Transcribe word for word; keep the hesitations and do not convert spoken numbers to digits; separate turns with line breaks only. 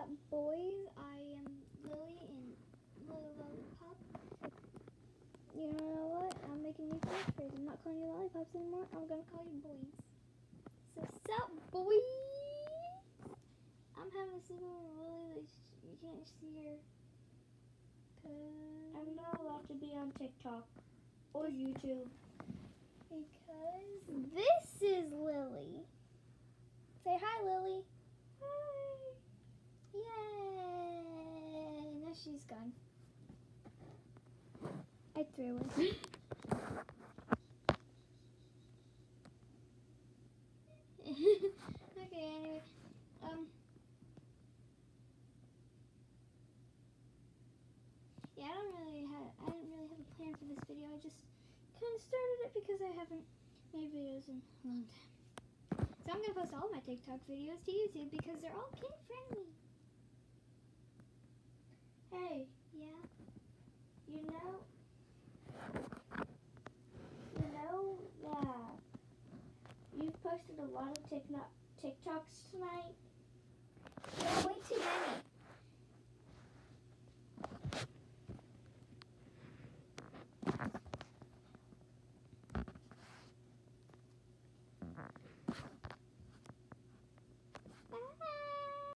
up, boys? I am Lily in Lily Lollipop. You know what? I'm making new catchphrase. I'm not calling you lollipops anymore. I'm gonna call you boys. So, sup, boys? I'm having a sleepover with Lily that you can't see her. Cause
I'm not allowed to be on TikTok or YouTube.
Because this is Lily. Say hi, Lily.
Hi.
Yay! Now she's gone. I threw her. Okay, anyway. Um. Yeah, I don't really have. I didn't really have a plan for this video. I just kind of started it because I haven't made videos in a long time. So I'm gonna post all my TikTok videos to YouTube because they're all kid friendly.
Hey,
Yeah.
you know, you know that you've posted a lot of TikTok TikToks tonight.